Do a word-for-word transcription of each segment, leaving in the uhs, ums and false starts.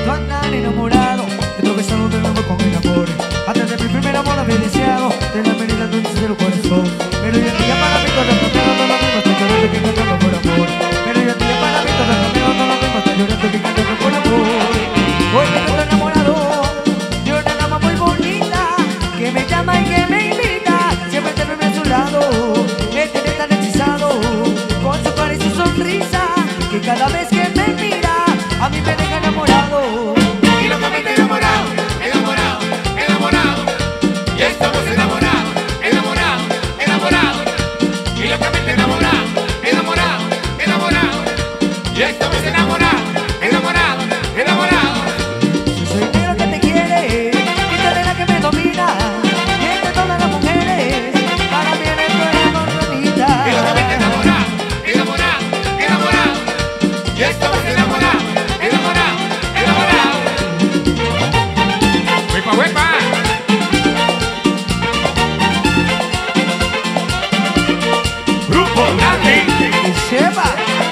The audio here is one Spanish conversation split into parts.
tú andas enamorado, he tropezado de nuevo con el amor. Antes de mi primer amor había deseado de la venida de un sincero corazón. Pero hoy en día para mí todo es cambiado, no lo mismo, estoy llorando que cantando por amor. Pero hoy en día para mí todo es cambiado, no lo mismo, estoy llorando que cantando por amor. Hoy me encuentro enamorado de una dama muy bonita que me llama y que me invita siempre a tenerme a su lado. Me tiene tan hechizado con su cara y su sonrisa que cada vez que me mira a mí me deja enamorado. Y locamente enamorado, enamorado, enamorado. Ya estamos enamorados, enamorados, enamorados. Y locamente enamorado, enamorado, enamorado. Ya estamos enamorados, enamorados, enamorados. Yo soy negro que te quiere y tú eres la que me domina. Y entre todas las mujeres para mí eres tu amor bonita. Y locamente enamorado, enamorado, enamorado. Ya estamos enamorados, enamorados, enamorados. ¡Huepa, huepa! Grupo Grande. ¡Que sepa!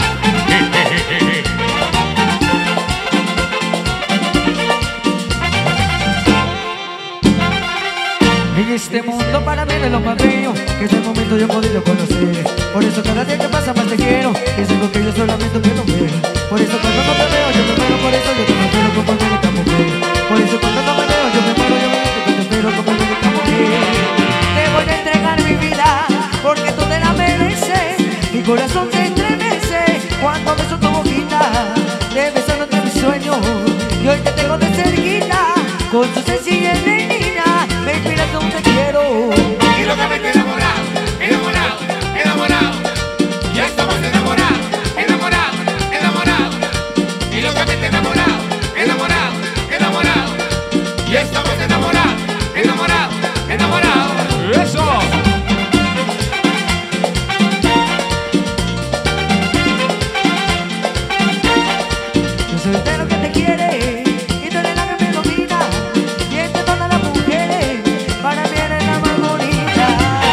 En este mundo para mí es lo más bello que este momento yo he podido conocer. Por eso cada día que pasa más te quiero y es algo que yo solamente quiero ver. Por eso cuando no te veo yo me muero, por eso yo te espero como el otra mujer. Por eso cuando no me veo yo me muero, yo me digo que te espero como el otra mujer. Te voy a entregar mi vida porque tú te la mereces. Mi corazón se estremece cuando beso tu boquita. Te beso entre mis sueños y hoy te tengo de cerquita. Con su sencillez de niña me inspiras como te quiero. Y locamente enamorado, enamorado, enamorado. Ya estamos enamorados, enamorados, enamorados. Y locamente enamorado, enamorado, enamorado. Ya estamos enamorados, enamorados, enamorados. ¡Eso! Yo soy el negro que te quiere y tú eres la que me domina. Y entre todas las mujeres para mí eres la más bonita.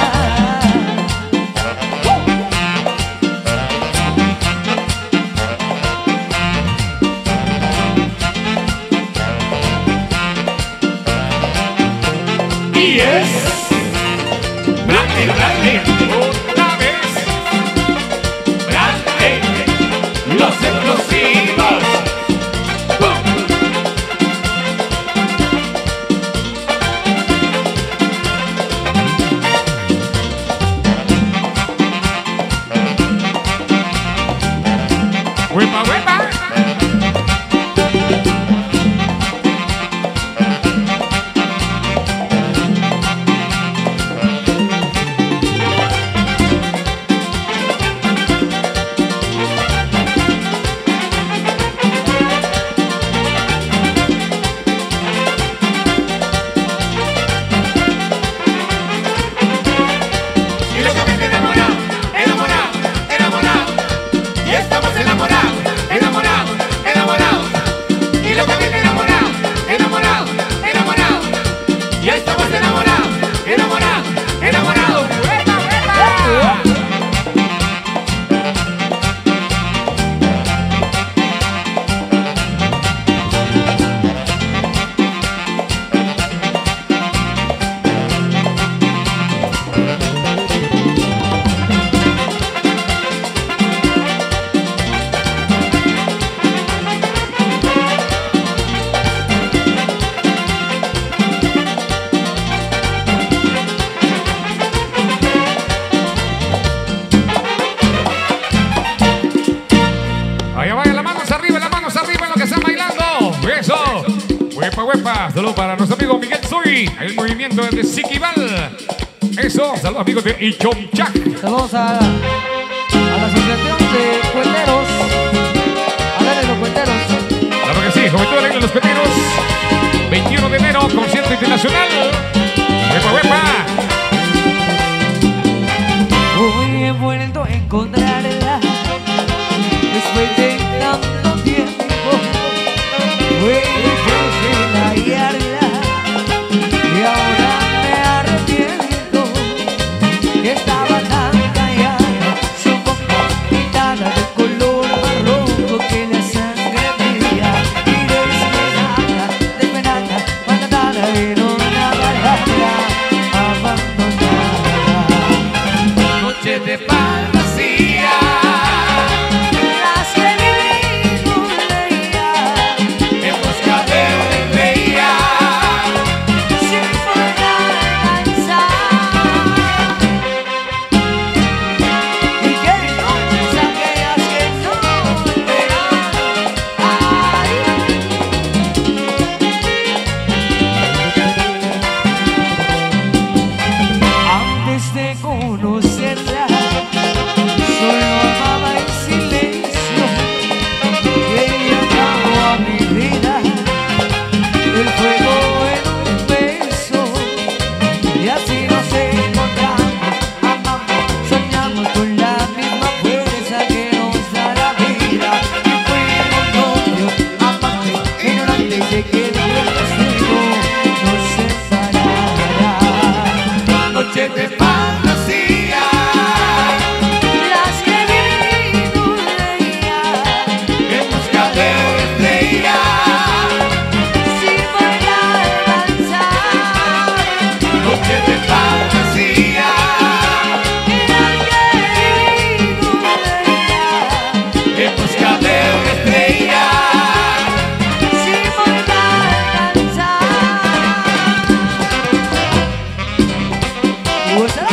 Y es Grande, grande, otra vez. Grande, los explosivos. ¡Huepa, huepa! Y locamente enamorado, enamorado, enamorado. Ya estamos enamorados, enamorados, enamorados. Y locamente enamorado, enamorado, enamorado. Ya estamos enamorados, enamorados, enamorados. ¡Huepa, huepa! Allá vayan las manos arriba, las manos arriba en lo que están bailando. Eso. Huepa, huepa. Saludos para nuestro amigo Miguel Soy. El movimiento de Siquibal. Eso. Saludos amigos de Ichomchac. Saludos a, a la asociación de cuenteros. A ver, de los cuenteros. Claro que sí, Juventud Alegre de los Cuenteros. veintiuno de enero, concierto internacional. Huepa, huepa. Hoy he vuelto a encontrarla después de tanto tiempo. Fue difícil hallarla y ahora me arrepiento. Estaba tan callada, su boca pintada de color marrón que la sangre brilla y después sé que el destino nos separará. Noche de fantasía, Las que viví con ella, en busca de una estrella. sin poder alcanzar. Noche de fantasía, Las que viví con ella, en busca de una estrella. sin poder alcanzar. ¡Gózalo!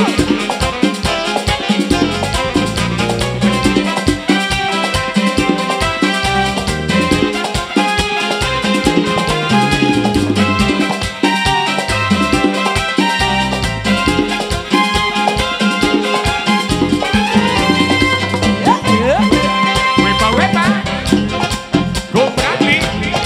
Huepa, huepa. Con Bradley.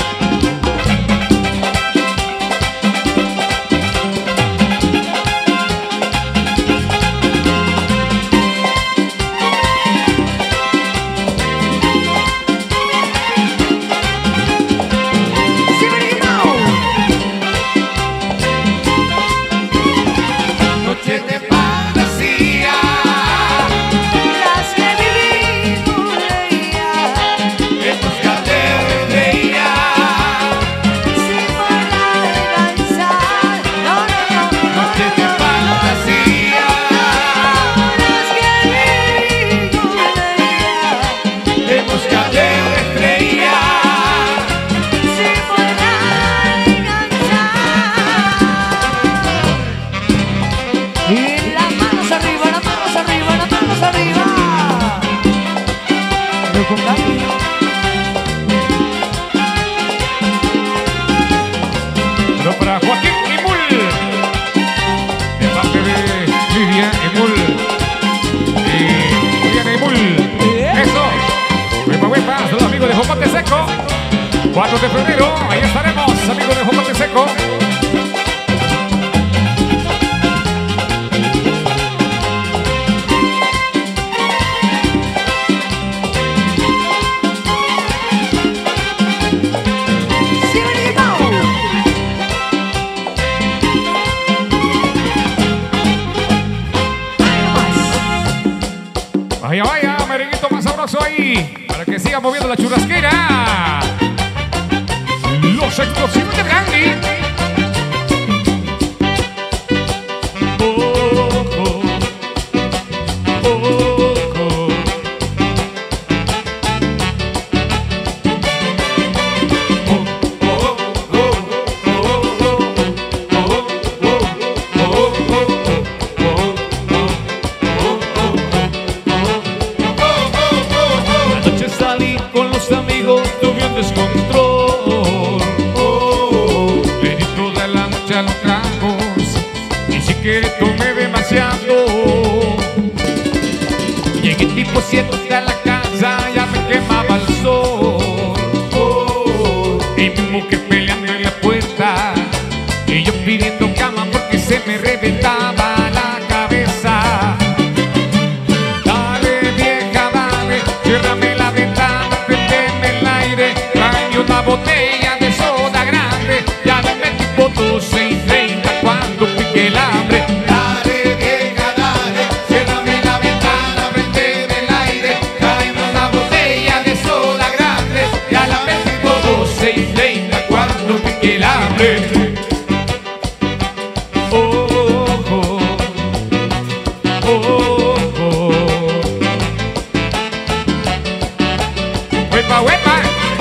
Noche de fantasía, Las que viví con ella, en busca de una estrella. sin poder alcanzar. No, no, no, no, Noche de fantasía, Las que viví con ella, en busca de una estrella. sin poder alcanzar. Y las manos arriba, las manos arriba, las manos arriba. Pero con cambio. Pero para Joaquín Emul. De parte de Lidia Emul. Y Lidia Emul. Eso. Huepa, huepa. Son los amigos de Jocote Seco. cuatro de febrero. Ahí estaremos, amigos de Jocote Seco. Vaya, vaya, merenguito más sabroso ahí. Para que siga moviendo la churrasquera. Los explosivos de Gandhi. Ojo, ojo. Anoche salí con los amigos, tuve un descontrol. Le di toda la noche a los tragos. Ni siquiera tomé demasiado. Llegué tipo siete a la casa, ya me quemaba el sol. Y mi mujer peleando en la puerta. Y yo pidiendo cama porque se me reventaba la cabeza. Dale, vieja, dale, ciérrame la ventana, prendeme el aire, tráeme una botella de soda grande, Ya me metí por doce y treinta cuando piqué el hambre. Dale, vieja, dale, ciérrame la ventana, prendeme el aire, tráeme una botella de soda grande. Ya la metí por doce y treinta cuando piqué el hambre. ojo, ojo. Huepa, huepa.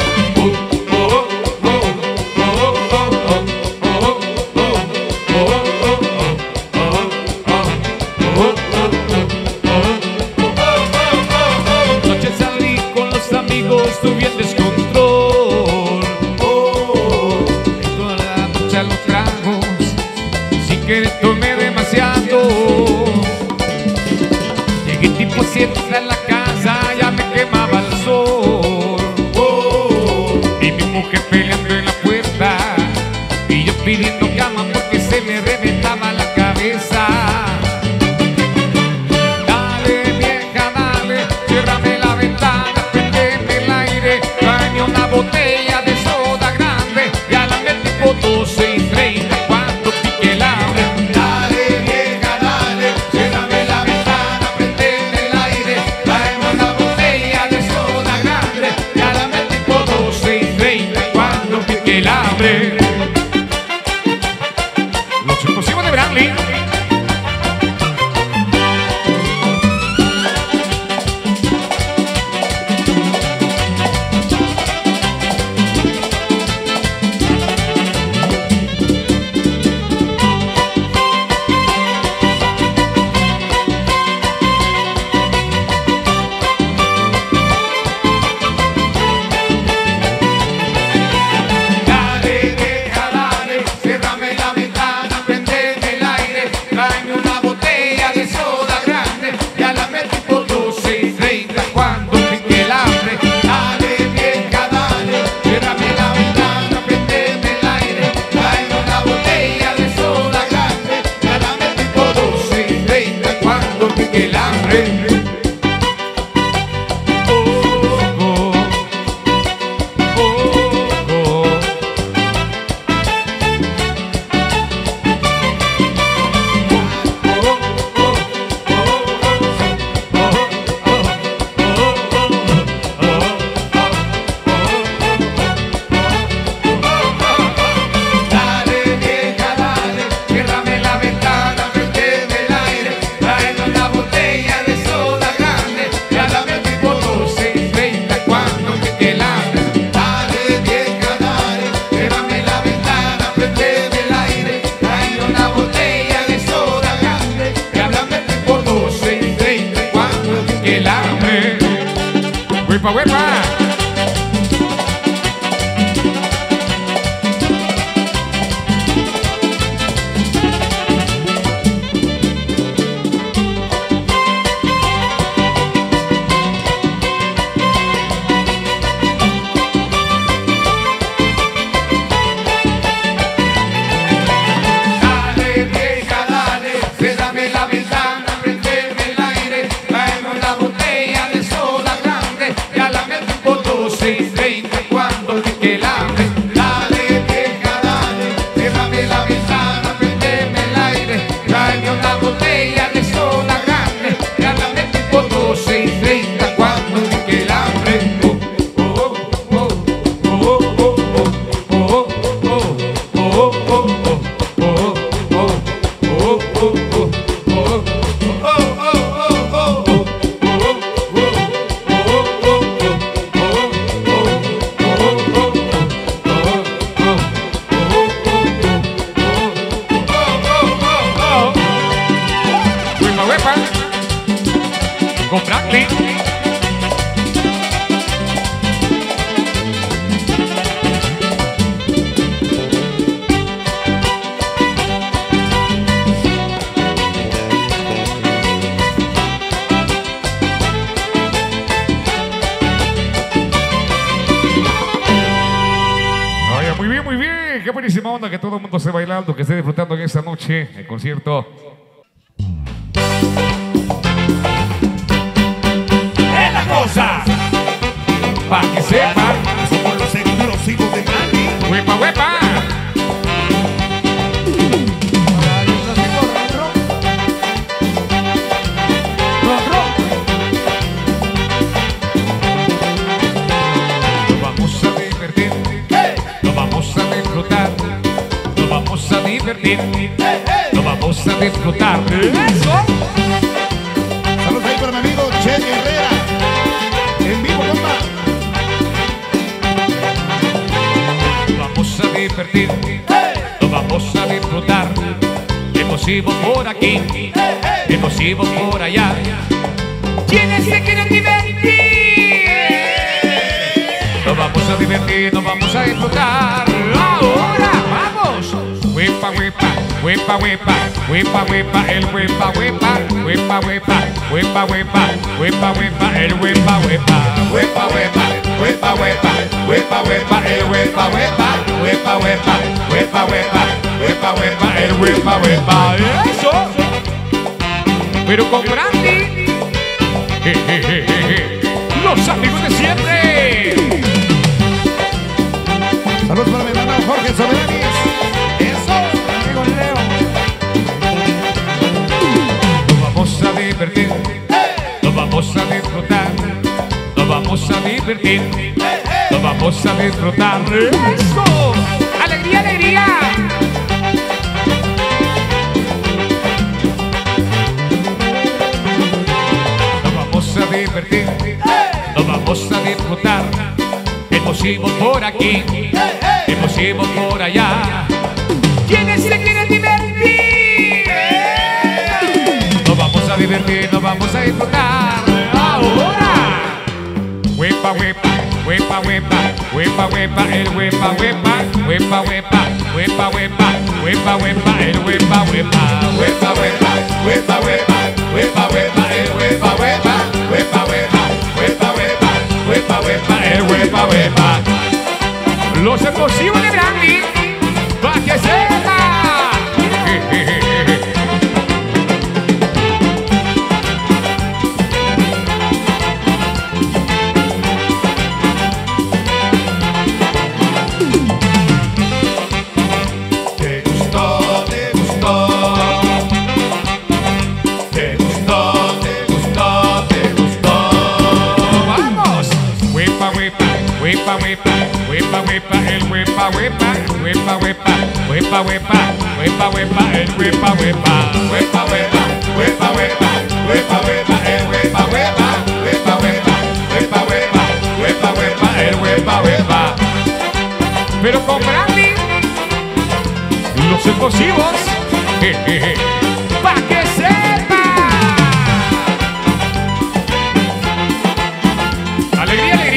Noche salí con los amigos, tuve el descontrol. De toda la noche a los tragos, sin querer tomé demasiado. Llegué tipo siete a la casa, ya me quemaba el sol. Y mi mujer peleando en la puerta. Y yo pidiendo cama porque se me reventaba la cabeza. Dale, vieja, dale, ciérrame la ventana, prendeme el aire, tráeme una botella de soda grande. Ya Huepa, huepa. Con Franklin. Oye, muy bien, muy bien. Qué buenísima onda que todo el mundo esté bailando, que esté disfrutando en esta noche el concierto. Cosa pa' que sepa, somos los explosivos de Mali. Huepa, huepa. Nos vamos a divertir, nos vamos a disfrutar, nos vamos a divertir, nos vamos a disfrutar. Eso. Saludos ahí para mi amigo Che Herrera. En vivo, compa. Vamos a divertir, nos vamos a disfrutar. Hemos ido por aquí, hemos ido por allá. ¿Quiénes se quieren divertir? Nos vamos a divertir, nos vamos a disfrutar. Ahora, vamos. Huepa, huepa, huepa, huepa, huepa, huepa, el huepa, huepa, huepa, huepa, huepa, huepa, huepa, huepa, el huepa, huepa, huepa, huepa, huepa, huepa, huepa, huepa, el huepa, huepa, huepa, huepa, huepa, huepa, huepa, huepa, el huepa, huepa. Eso. Pero con Brandy, los amigos de siempre. Saludos para mi hermano Jorge Soberanis. Nos vamos a divertir, nos vamos a disfrutar, nos vamos a divertir, nos vamos a disfrutar. ¡Eso! ¡Alegría, alegría! Nos vamos a divertir, nos vamos a disfrutar. Hemos ido por aquí, hemos ido por allá. ¿Quiénes se quieren divertir? Nos vamos a divertir, nos vamos a disfrutar. Ahora. Huepa, huepa, huepa, huepa, huepa, huepa, el huepa, huepa, huepa, huepa, huepa, huepa, huepa, huepa, el huepa, huepa, huepa, huepa, huepa, huepa, huepa, huepa, el huepa, huepa, huepa, huepa, huepa, huepa, huepa, huepa, el huepa, huepa. Los explosivos de Brandy, pa' que sepa. Te gustó, te gustó. Te gustó, te gustó, te gustó. ¡Vamos! Huepa, huepa, huepa, huepa, huepa, huepa, el huepa, huepa, huepa, huepa, huepa, huepa, huepa, huepa, el huepa, huepa, huepa, huepa, huepa, huepa, huepa, huepa, el huepa, huepa, huepa, huepa, huepa, huepa, huepa, huepa, el huepa, huepa. Pero con Brandy, los explosivos, jejeje, pa' que sepa. Alegría, alegría.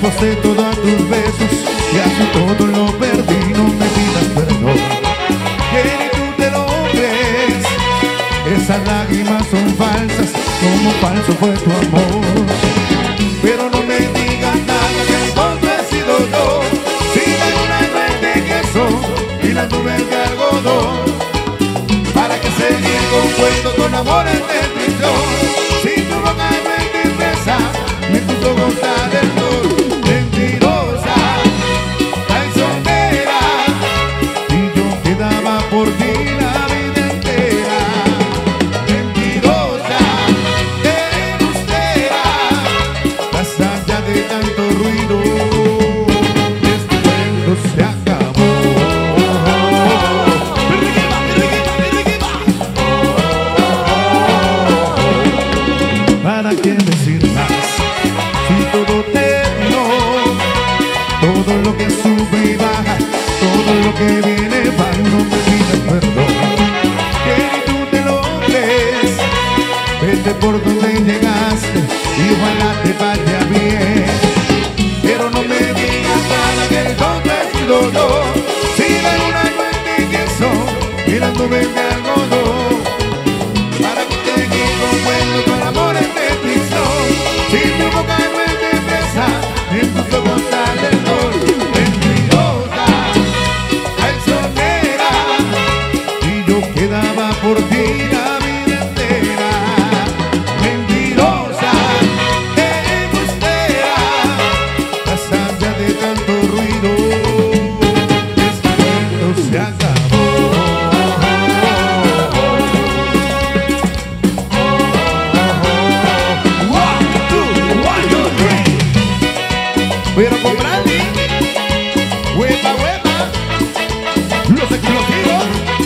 aposté todo a tus besos y así todo lo perdí. No me pidas perdón, que ni tú te lo crees. Esas lágrimas son falsas, como falso fue tu amor. Pero no me digas nada, que entonces he sido yo. Si la luna es de queso y las nubes de algodón, ¿para qué seguir con cuentos, con amores de prisión? Si tu boca es mentirreza y tus ojos sale el sol. Mentirosa, traicionera, y yo quedaba por ti la vida entera. Mentirosa, embustera, más allá de tanto ruido, este cuento se acabó. ¿Para qué decir más? Si todo terminó, todo lo que sube y baja, todo lo que viene va, no me pidas perdón, que ni tú te lo crees. Vete por donde llegaste y ojalá te vaya bien. Pero no me digas nada, que entonces he sido yo. Si la luna no es de queso y las nubes de algodón, para que te guíe con cuentos, con amores de prisión. Si tu boca no es de fresa, en tus ojos sale el sol. Mentirosa, traicionera, y yo quedaba por ti la vida entera. Mentirosa, embustera, más allá de tanto ruido, este cuento se acabó. Pero con Brandy, huepa, huepa, los explosivos.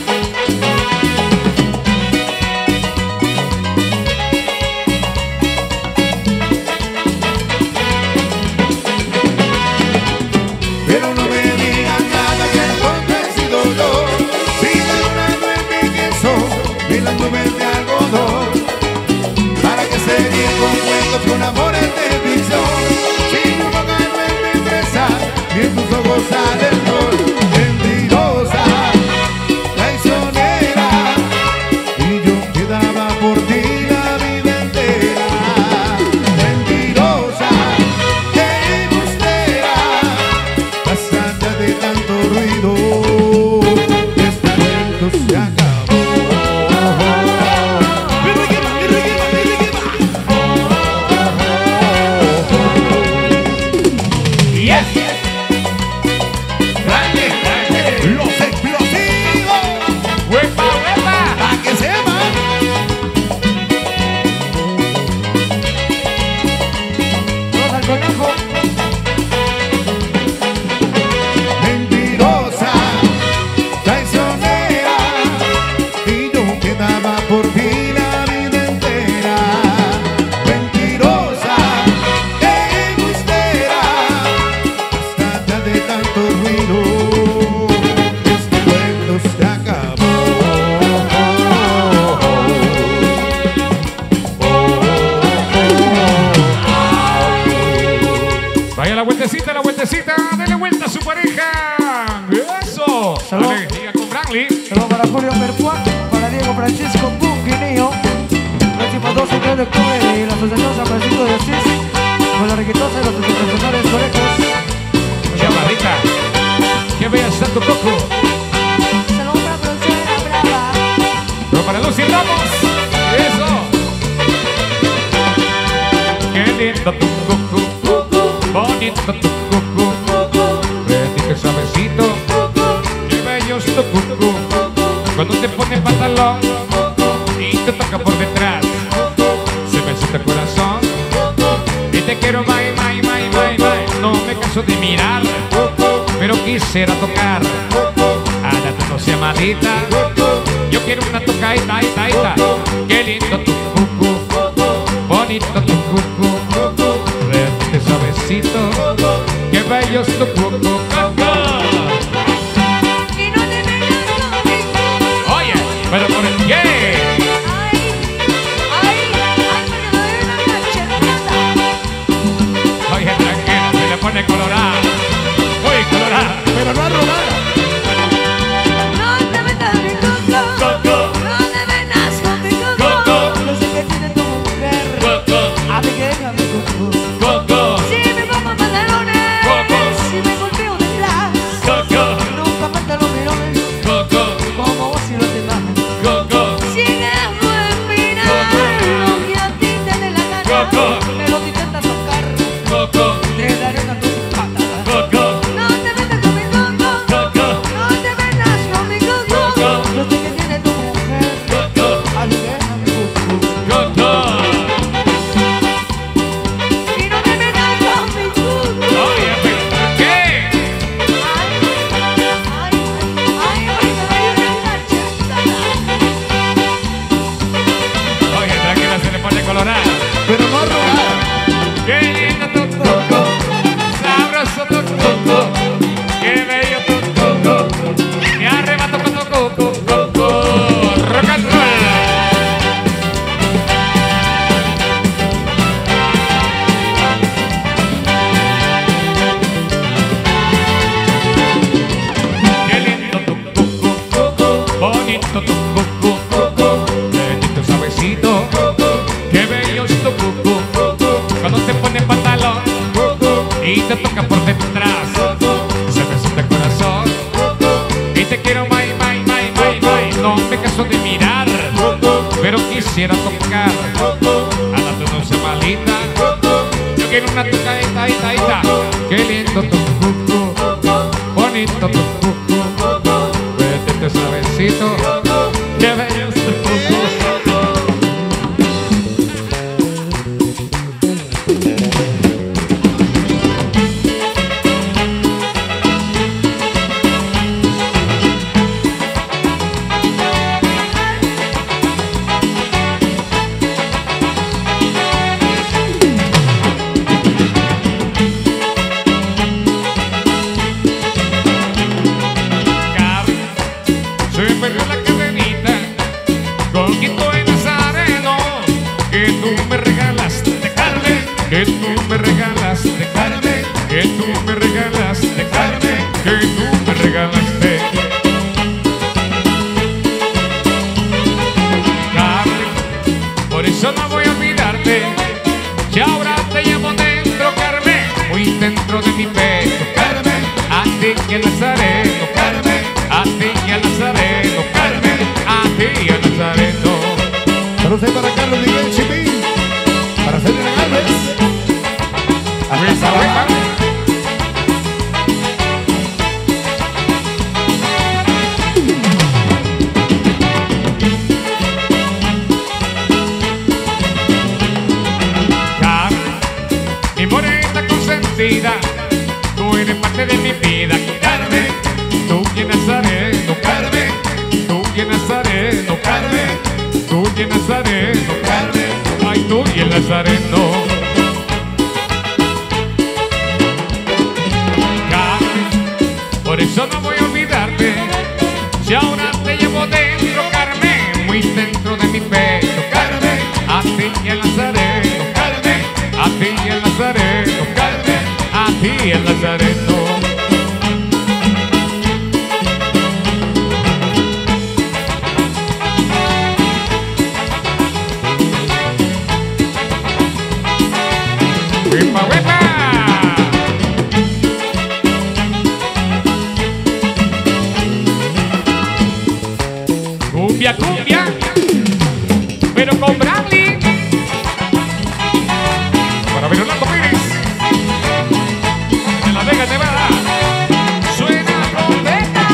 Pero no me digas nada, que entonces he sido yo. Si la luna no es de queso y las nubes de algodón, ¿para qué seguir con cuentos, con amores de prisión? Si tu boca no es de fresa y en tus ojos sale el sol. Mentirosa, traicionera, y yo quedaba por ti la vida entera. Mentirosa, embustera, más allá de tanto ruido, este cuento se acabó. Yes, yes. Grande, grande. Los explosivos, Huepa, huepa. pa' que sepan. Vamos al conejo. Mentirosa, traicionera, y yo quedaba por ti la vida entera. Mentirosa, embustera, hasta allá de tanto ruido, este cuento se acabó. Vaya la vueltecita, la vueltecita. Dele vuelta a su pareja. Eso. Salud. Dale, siga con Brantley. Saludos para Julio Perfuá, para Diego Francisco Bunguineo. Próximo doce y tres de octubre de la Asociación San Francisco de Asís, con la requetosa y los internacionales correctos. Chamarrita. Que bella está tu coco. Saludos para Producción Brava. Pero para Lucy Ramos. Eso. Qué lindo tu coco. Bonito tu coco. Redito suavecito. Qué bello es tu coco. Cuando te pone pantalón y te toca por detrás, se me siente el corazón. Y te quiero, bye, bye, bye, bye, bye. No me canso de mirar, pero quisiera tocar. Hágate no sea malita. Yo quiero una tocadita, ita, ita. Qué lindo tu cucu, bonito tu cucu, redito suavecito. Qué bello es tu cucu, cucu. Y no te vengas conmigo. Oye, pero ¿por qué? Ay, ay, ay, porque me doy una cachetada. Oye, tranquila, se le pone bonito tu cucú, bendito suavecito, qué bello es tu cucú, cuando te pone pantalón y te toca por detrás, se me siente el corazón y te quiero, may, may, may, may, may. No me canso de mirar, pero quisiera tocar, a darte una semanita, yo quiero una tocadita, ita, ita. Qué lindo tu cucú, bonito tu cucú, bendito suavecito, qué bello es tu cucú. Que tú me regalaste, Carmen, que tú me regalaste, Carmen, que tú me regalaste. Carmen, por eso no voy a olvidarte, si ahora te llevo dentro, Carmen, muy dentro de mi pecho, Carmen, a ti y al Nazareno, Carmen, a ti y al Nazareno, Carmen, a ti y al Nazareno. Saludos para Carlos Miguel Chipín, para Selena Gálvez. Hasta Sabana. Carmen, mi morena consentida, tú eres parte de mi vida, Carmen, tú y el Nazareno, Carmen, tú y el Nazareno, Carmen, tú y el Nazareno, Carmen, ay, tú y el Nazareno. Por eso no voy a olvidarte, si ahora te llevo dentro, Carmen, muy dentro de mi pecho, Carmen, a ti y al Nazareno, Carmen, a ti y al Nazareno, Carmen, a ti y al Nazareno. ¡Huepa, huepa! Cumbia, cumbia, pero con Bradley, para ver Orlando Pérez, en La Vega, Nevada, suena trompeta.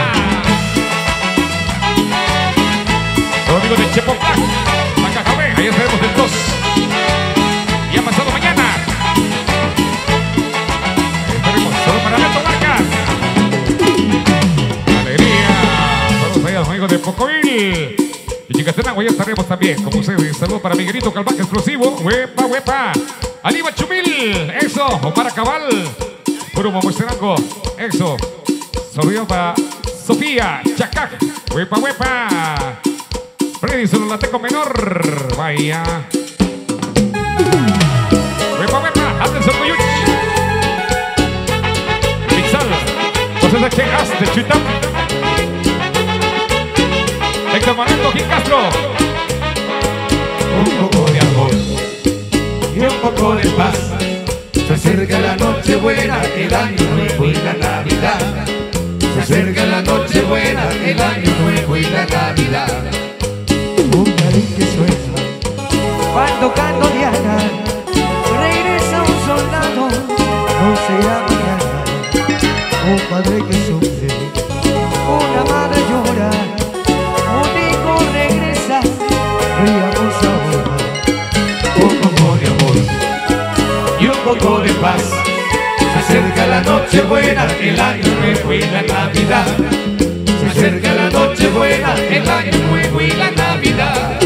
Los amigos de Chepo Black, Macacabé, ahí estaremos el dos, y ha pasado mañana, estaremos solo para Alberto Vargas. Amigos de Pocovil y Chicastenango, ya estaremos también como ustedes. Saludos para Miguelito Calvaje Explosivo, huepa, huepa, Aníbal Chumil, eso, Omar Cabal, Puro Momuestenango, eso, saludos para Sofía Chacac, huepa, huepa, Freddy Sololateco Menor, vaya, huepa, huepa, Anderson Coyuch, Pixal, José Sachegas de Chuitap, Héctor Manuel Cojín Castro. Un poco de amor y un poco de paz. Se acerca la noche buena, el año nuevo y la Navidad. Se acerca la noche buena, el año nuevo y la Navidad. Un clarín que suena, van tocando Diana, regresa un soldado, no será mañana. Un padre que sufre, una madre llora, un hijo regresa, riamos ahora. Un poco de amor y un poco de paz. Se acerca la noche buena, el año nuevo y la Navidad. Se acerca la noche buena, el año nuevo y la Navidad.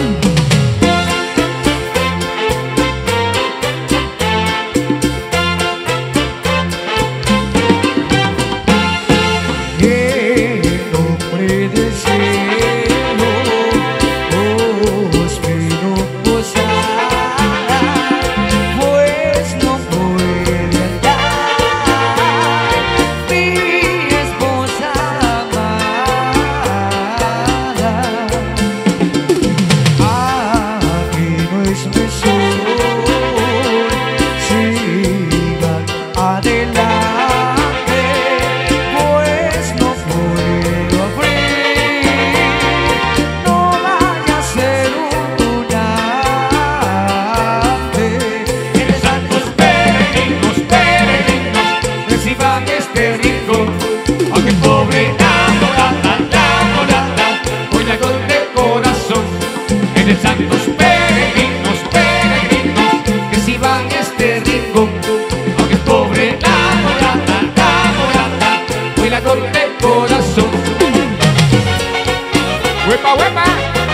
¡Huepa, huepa!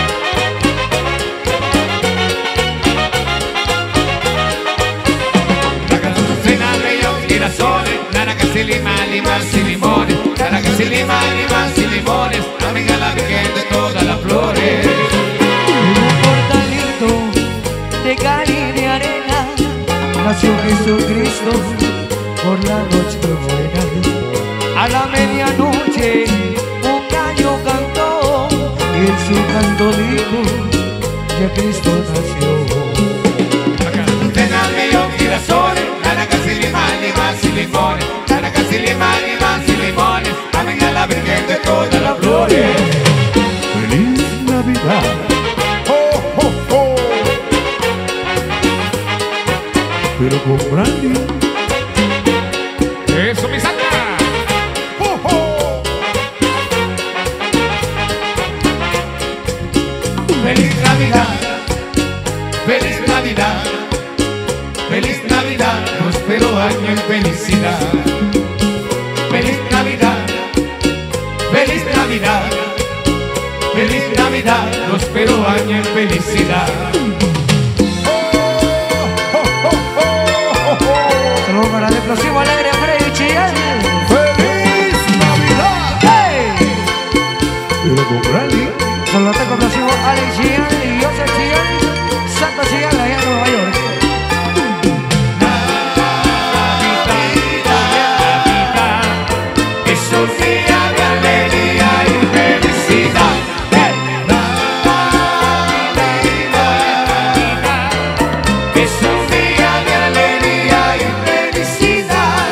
Cena de los girasoles, naranjas y limas, limas y limones, naranjas y limas, limas y limones, amiga la virgen de todas las flores. En un portalito de cal y de arena nació Jesucristo por la noche buena. A la medianoche un gallo cantó y en su canto dijo que Cristo nació. Cena de los girasoles, naranjas y limas, limas y limones, naranjas y limas, limas y limones, amiga la virgen de todas las flores. Feliz Navidad. Oh, oh, oh. Pero con brandy. ¡Eso, mi santa! Oh, oh. Feliz Navidad, feliz Navidad, feliz Navidad, próspero año en felicidad. Feliz Navidad, feliz Navidad, feliz Navidad, próspero año en felicidad. Saludos para el explosivo alegre Freddy Chillán. ¡Feliz Navidad! ¡Hey! Pero con brandy. Saludos al explosivo Alex Chillán y Joseph Chillán, Santa Chillán, allá en Nueva York. Es un día de alegría y felicidad. Es un día de alegría y felicidad.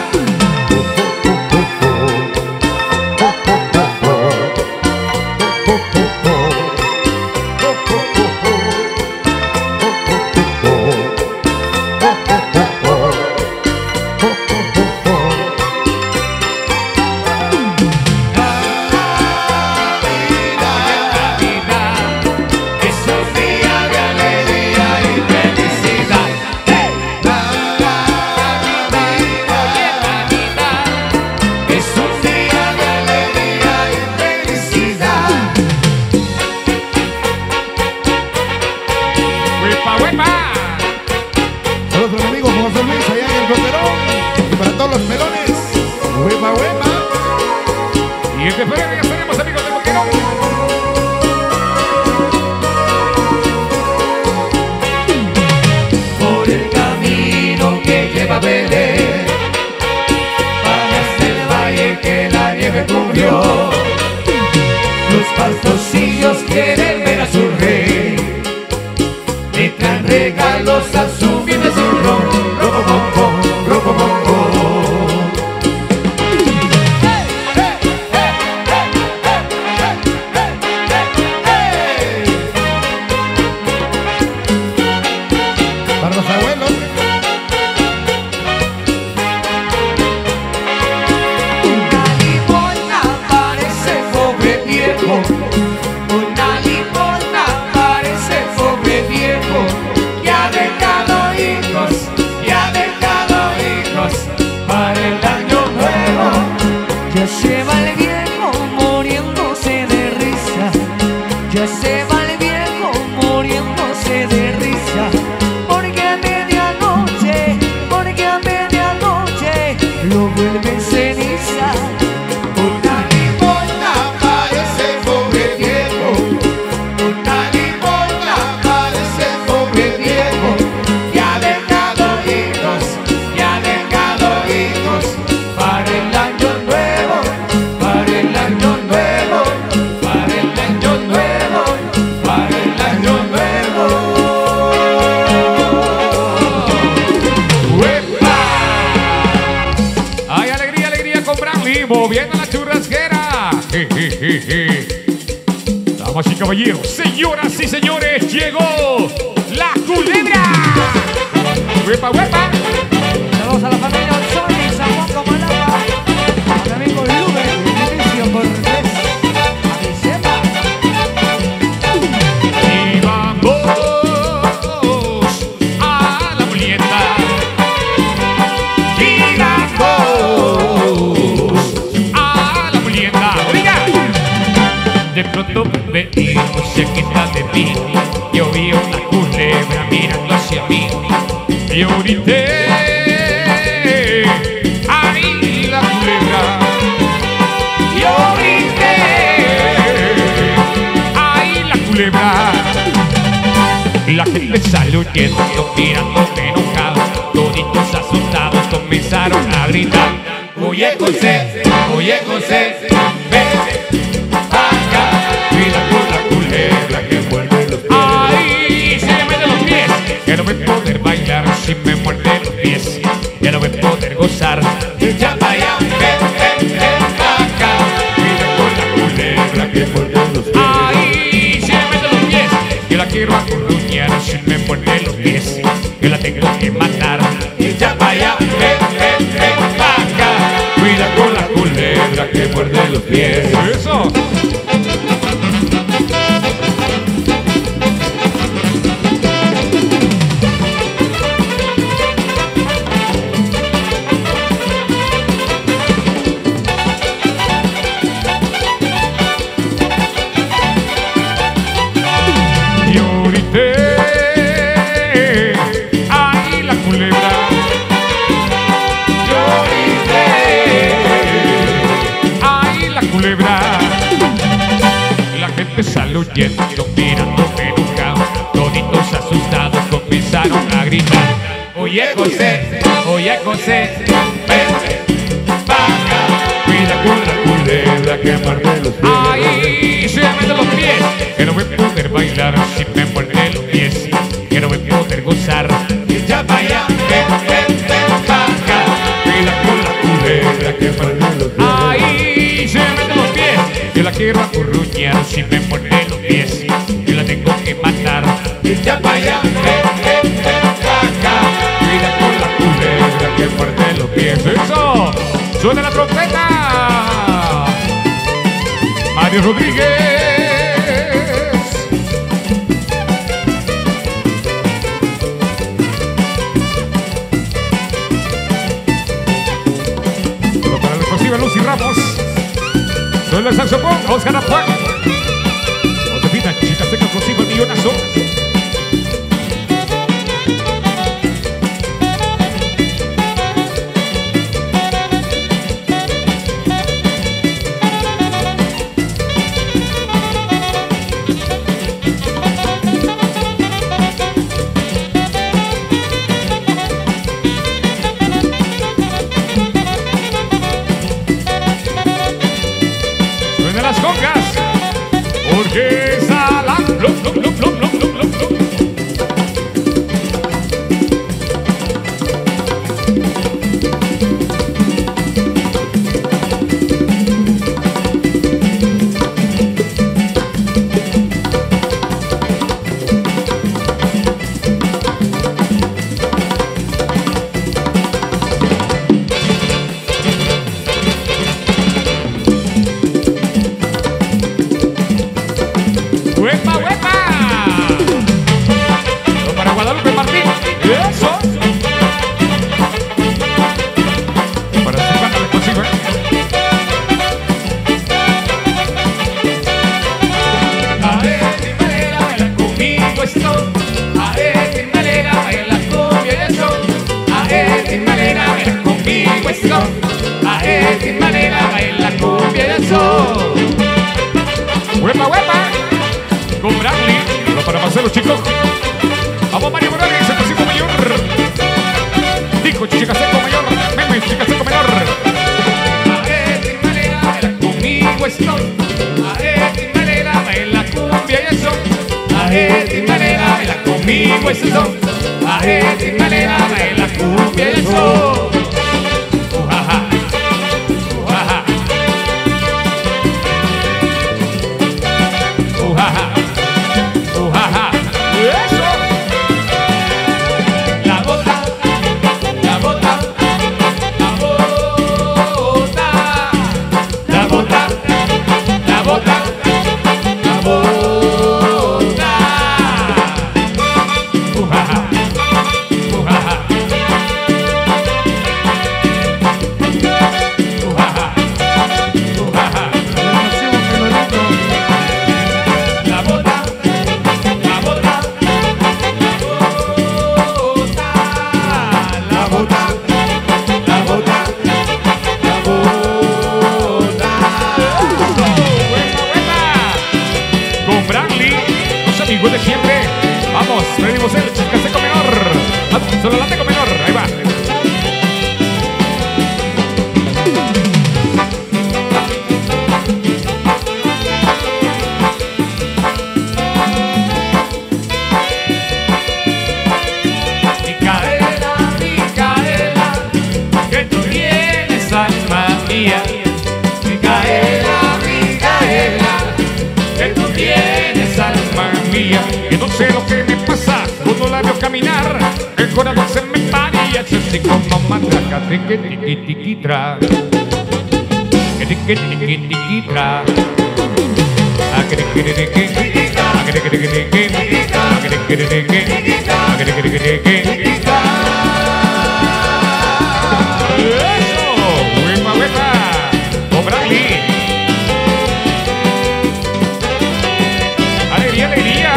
Es un día de alegría y felicidad. Es un día de alegría y felicidad. ¡Huepa, huepa! Saludos a los amigos José Luis allá en el Roterón. Y para todos los melones. Huepa, huepa. Y en febrero ya estaremos, amigos del Boquerón. Por el camino que lleva a Belén, para el valle que la nieve cubrió, los pastorcillos quieren ver a su rey, le traen regalos a su humilde zurrón, robo bombón, robo bombón. Para los abuelos. Una limosna parece pobre viejo, una limosna parece pobre viejo, que ha dejado hijos, que ha dejado hijos para el año nuevo. Ya se va el viejo muriéndose de risa. Ya se va el viejo muriéndose de risa. Porque a medianoche, porque a medianoche lo vuelve ceniza. Una limosna parece pobre viejo, una limosna parece pobre viejo, que ha dejado hijos, que ha dejado hijos para el año nuevo, para el año nuevo, para el año nuevo, para el año nuevo. ¡Uepa! ¡Ay, alegría, alegría con Brandy! Moviendo la churrasquera. Je, je, je, je. Damas y caballeros, señoras y señores, llegó la culebra. ¡Huepa, huepa! Saludos a la familia Sony, San Juan Comalapa. A mi amigo Luber, Inicio Cortés. A mi sepa. Y vamos a la molienda. Y vamos A la molienda. Oiga. de pronto ve retiro cerquita de mí. Yo vi una culebra mirando hacia mí. Yo grité, ¡ay, la culebra! Yo grité, ¡ay, la culebra! La gente salió huyendo, mirándome enojado. Toditos asustados comenzaron a gritar: oye José, oye José, vete acá, cuida con la culebra que muerde los pies. Ay, se me muerde los pies, que no voy a poder bailar si me muerde los pies, que no voy a poder gozar. Ya vaya, ven, ven, ven acá, cuida con la culebra que muerde los pies. Ay, se me muerde los pies, que la quiero acurruñar si me muerde los pies, que la tengo que matar. Ya vaya, ven, ven, ven acá, cuida con la culebra que muerde los pies. ¡Eso! Yo grité, ¡ay, la culebra! Yo grité, ¡Ay, la culebra! La gente salió huyendo, mirándome enojado. Toditos asustados comenzaron a gritar: oye José, oye José, vete pa' acá, cuida con la culebra que muerde los pies. ¡Ay, se me muerde los pies! Que no voy a poder bailar si me muerde los pies, que no voy a poder gozar. ya vaya, ven, ven, ven pa' acá, Cuida con la culebra que muerde los pies. ¡Ay, se me muerde los pies! Yo la quiero acurruñar si me muerde los pies, yo la tengo que matar. ya vaya, ven, ven, ven pa' acá, Cuida con la culebra que muerde los pies. ¡Eso! ¡Suena la trompeta! Mario Rodríguez. Pero para la explosiva Lucy Ramos. Suena el saxofón, Oscar Apuán. Josefina, chica seca explosiva, el millonazo. Suena las congas. Porque Salán. Blum, blum, blum, blum, blum, blum, blum, blum. ¡Huepa, huepa! Lo para Guadalupe Martín. ¡Eso! Para Silvana la explosiva. a ver, mi manera, baila conmigo esto, a ver, mi manera, baila cumbia y eso, a ver, mi manera, baila conmigo esto, a ver, mi manera, baila cumbia y eso. ¡Huepa, huepa! Con Bradley. Lo para Marcelo, chicos. Vamos, Mario Morales, el próximo mayor. Dijo Chica Seco mayor. Meme, Chica Seco menor. A ver, mi manera, baila conmigo esto, a ver, mi manera, baila cumbia y eso, a ver, mi manera, baila conmigo esto, a ver, mi manera, baila cumbia y eso. Ujaja. Ujaja. Ujaja. Ujaja. ¡Eso! La bota, la bota, la bota, la bota, la bota, la bota. Ujaja. Ujaja. Bradley, los amigos de siempre. Vamos, Freddy Bosel, Chicaseco menor. Ah, solo Lateco menor, ahí va. Micaela, Micaela, que tú tienes alma mía. Micaela, Micaela, que tú tienes alma Mía, que no sé lo que me pasa cuando la veo caminar, el corazón se me para y hace así como matraca, tiqui tiqui tiqui tra, tiqui tiqui tiqui tra, agre agre agre agre agre agre agre agre. Eso, huepa huepa, con Bradley. Alegría, alegría.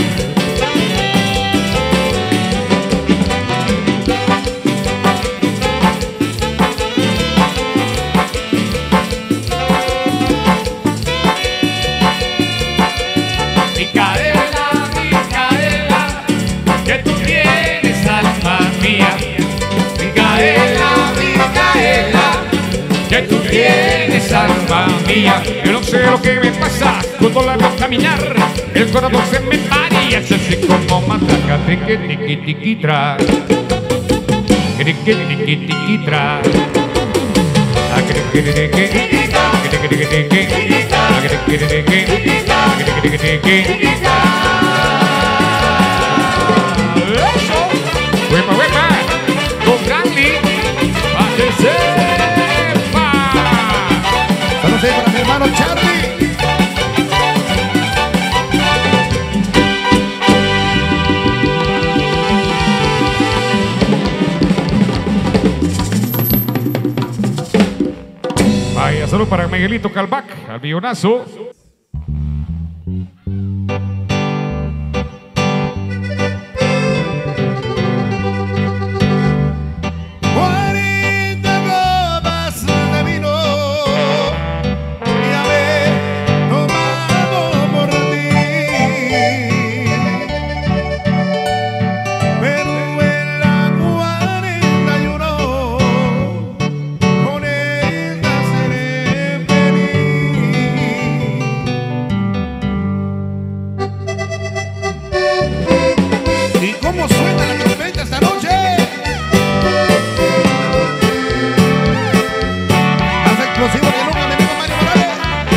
Micaela, Micaela, que tú tienes alma mía. Micaela, Micaela, Que tú tienes alma mía. Yo no sé lo que me pasa cuando la veo caminar, el corazón se me para y hace así como matraca, tiqui tiqui tiqui tra, tiqui tiqui tiqui tra, agre agre agre agre agre agre agre agre agre. Eso, huepa huepa, con Bradley, bájese. Saludos ahí para mi hermano Charlie. Vaya, solo para Miguelito Calvac, al millonazo. cuarenta copas de vino y haber tomado por ti, pero en la cuarenta y uno con ella seré feliz. ¿Y cómo suena la trompeta esta noche? Más explosivo que nunca, mi amigo Mario Morales.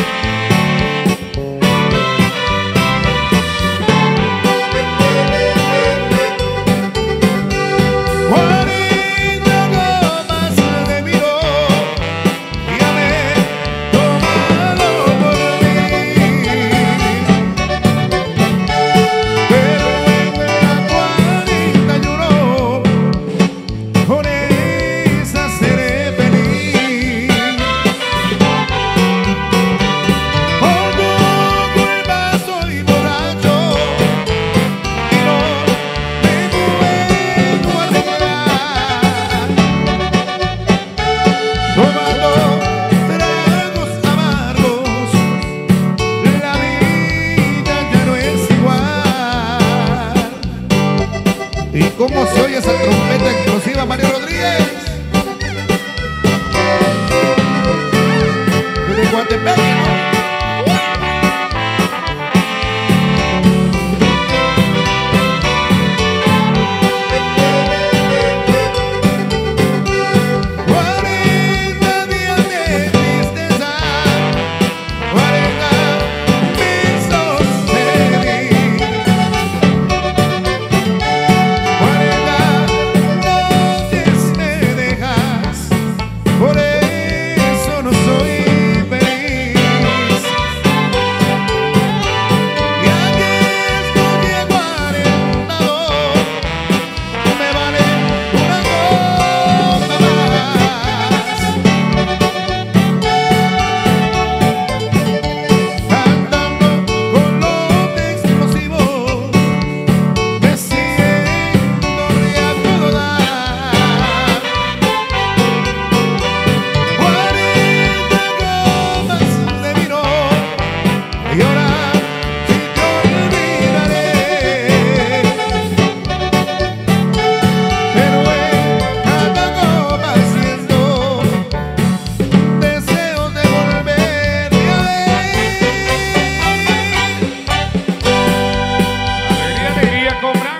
cuarenta copas de vino y haber tomado por ti, pero en la cuarenta y uno con esa seré feliz. Por tu culpa soy borracho y no me puedo arreglar, tomando tragos amargos, la vida ya no es igual. ¿Y cómo se oye esa trompeta explosiva, Mario Rodríguez? De Guatepec, ¿no? cuarenta días de tristeza, cuarenta besos de gris, cuarenta noches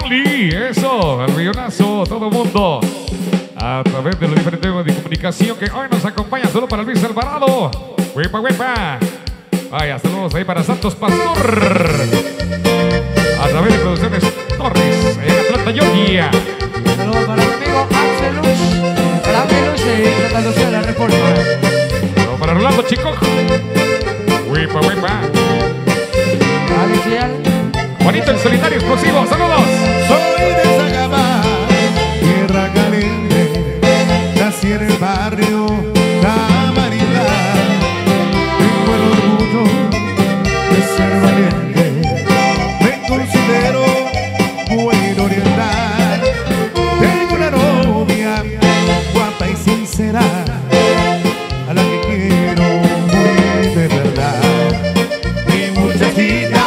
Cali, eso, el millonazo, todo mundo. A través de los diferentes medios de comunicación que hoy nos acompaña solo para Luis Alvarado. Huepa, huepa. Vaya, saludos ahí para Santos Pastor. A través de Producciones Torres, en Atlanta, Georgia. Saludos para mi amigo Axel Luz, para mi Luz y Santa Lucía de la Reforma. Saludos para Rolando Chico. Huepa, huepa. Alex Leal. Juanito el Solitario Explosivo, saludos. Soy de Sagabá, tierra caliente, nací en el barrio Camarilá. Tengo el orgullo de ser valiente, me considero buen oriental. Tengo una novia guapa y sincera, a la que quiero muy de verdad. Mi muchachita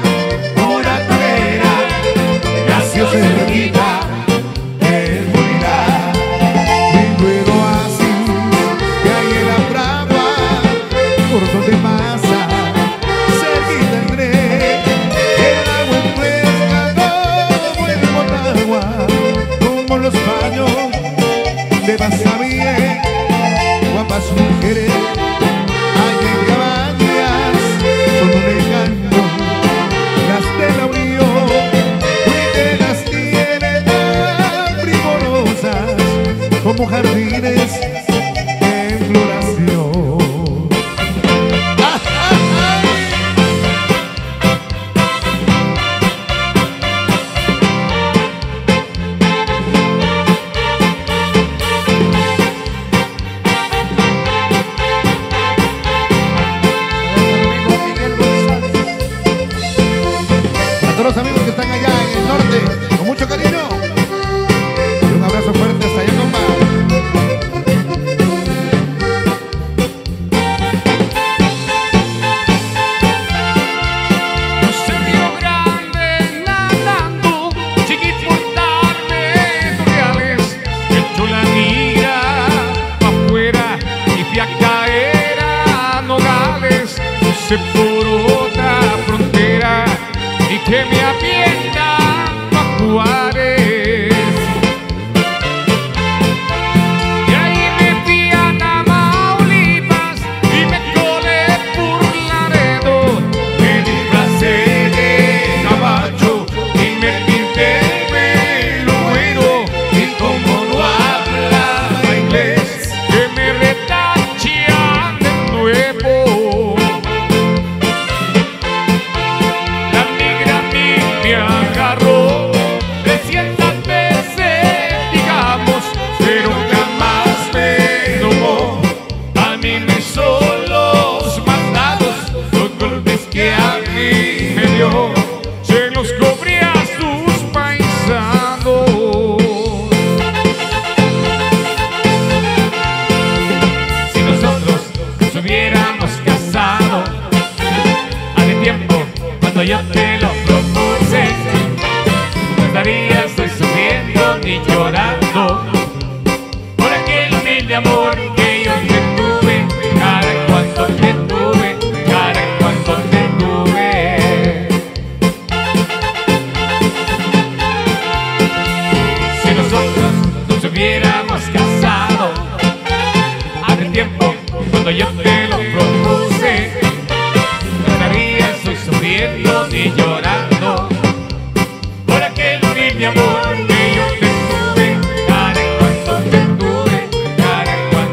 cerquita, él morirá. Mi luego así, que hay en la brava, por donde pasa, cerquita entré. El agua es fresca como el Motagua, como los baños de Basavillas. Guapas mujeres, hay en cabañas, son un engaño, las de la Unión. Como jardines en floración. ¡Ah, ah, ah! A todos los amigos que están allá en el norte, con mucho cariño. Y un abrazo fuerte hasta allá, compa. Por otra frontera y que me atiendan a Juárez. Y ahí me fui a Tamaulipas y me colé por Laredo. Me disfracé de caballo y me pinté el pelo güero. Y como no hablaba inglés, que me retachan de nuevo. Me agarró trescientas veces, digamos, pero jamás me domó. A mí me hizo los mandados, los golpes que a mí me dio, se los cobré a sus paisanos. Si nosotros nos hubiéramos casado hace tiempo, cuando yo te lo propuse, no estaría estoy sufriendo ni llorando por aquel humilde amor que yo te tuve, cada cuanto te tuve, cada cuanto te tuve. Si nosotros nos hubiéramos casado hace tiempo, cuando yo te lo propuse, no estaría estoy sufriendo ni llorando por aquel humilde amor que yo te tuve, cada cuanto te tuve, cada cuanto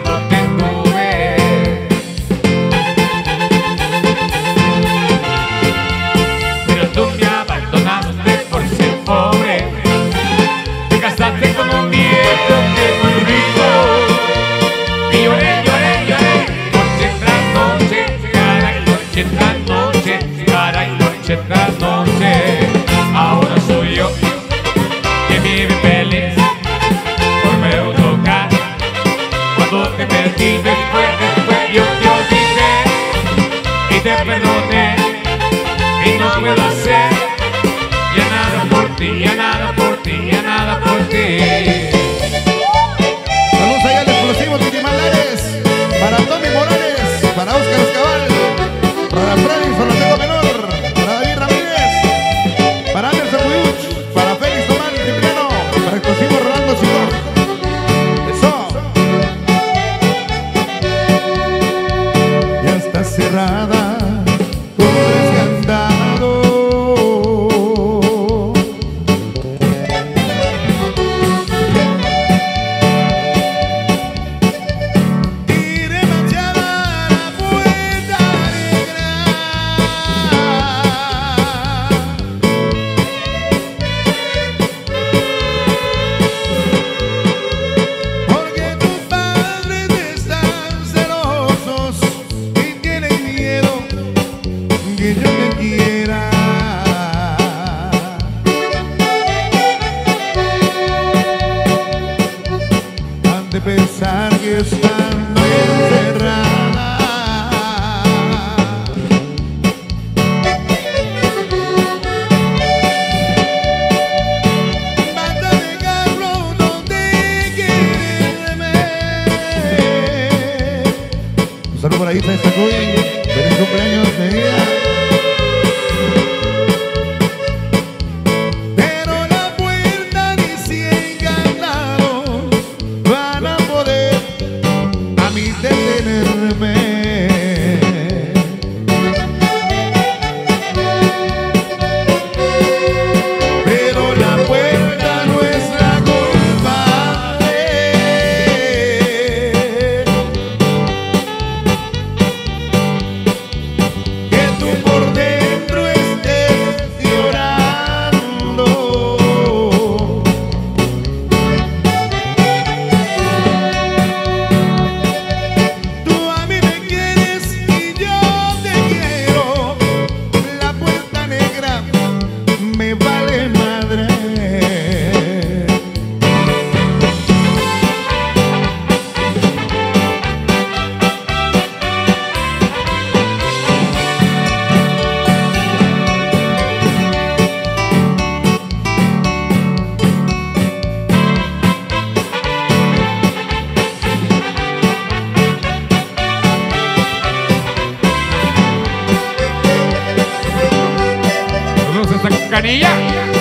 Canilla.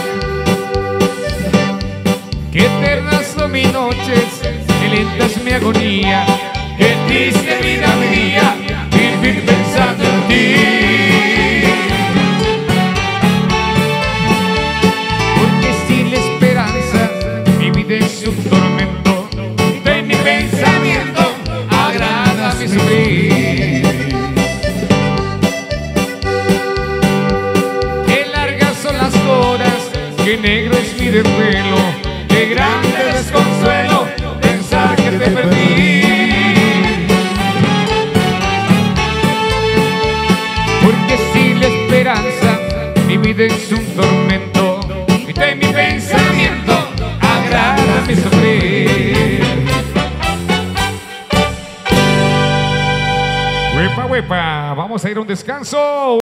Qué eternas son mis noches, qué lenta es mi agonía, qué triste vida mía, vivir pensando en ti. Porque sin la esperanza, mi vida es un tormento, de mi pensamiento agrada mi sufrir. Qué largas son las horas, qué negro es mi desvelo, qué grande desconsuelo pensar que te perdí. Porque sin la esperanza mi vida es un tormento y de mi pensamiento agrada mi sufrir. Huepa, huepa, vamos a ir a un descanso.